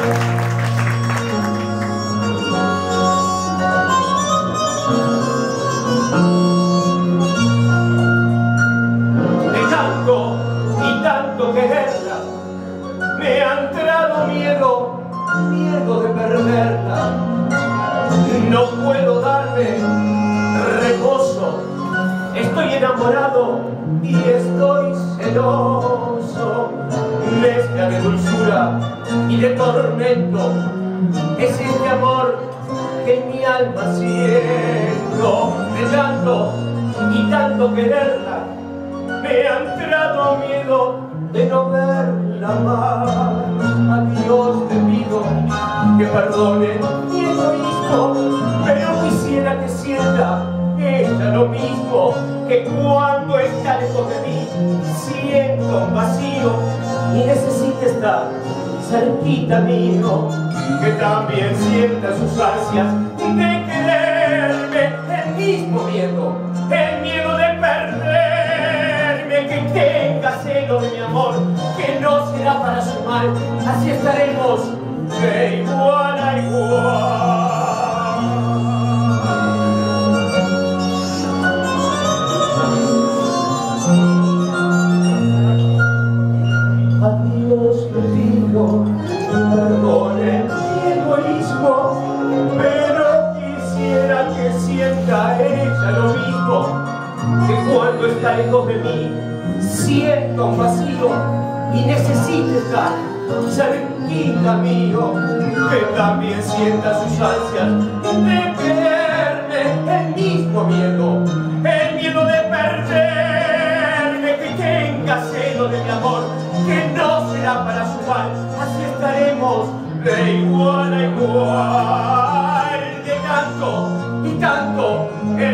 Y tanto quererla, me ha entrado miedo de perderla. No puedo darme reposo, estoy enamorado y estoy celoso. Mezcla de dulzura y de tormento es este amor que en mi alma siento. De tanto quererla, me ha entrado miedo de no verla más. A Dios te pido que perdone mi egoísmo, pero quisiera que sienta ella lo mismo, que cuando está lejos de mí siento un vacío y necesita estar cerquita mío, que también sienta sus ansias de quererme, el mismo miedo, el miedo de perderme, que tenga celo de mi amor, que no será para su mal, así estaremos de igual a igual. Perdone mi egoísmo, pero quisiera que sienta ella lo mismo, que cuando está lejos de mí siento un vacío y necesita estar cerquita mío, que también sienta sus ansias de quererme, el mismo miedo, el miedo de perderme, que tenga celo de mi amor, que no será para su mal, así estaremos de igual a igual. De tanto y tanto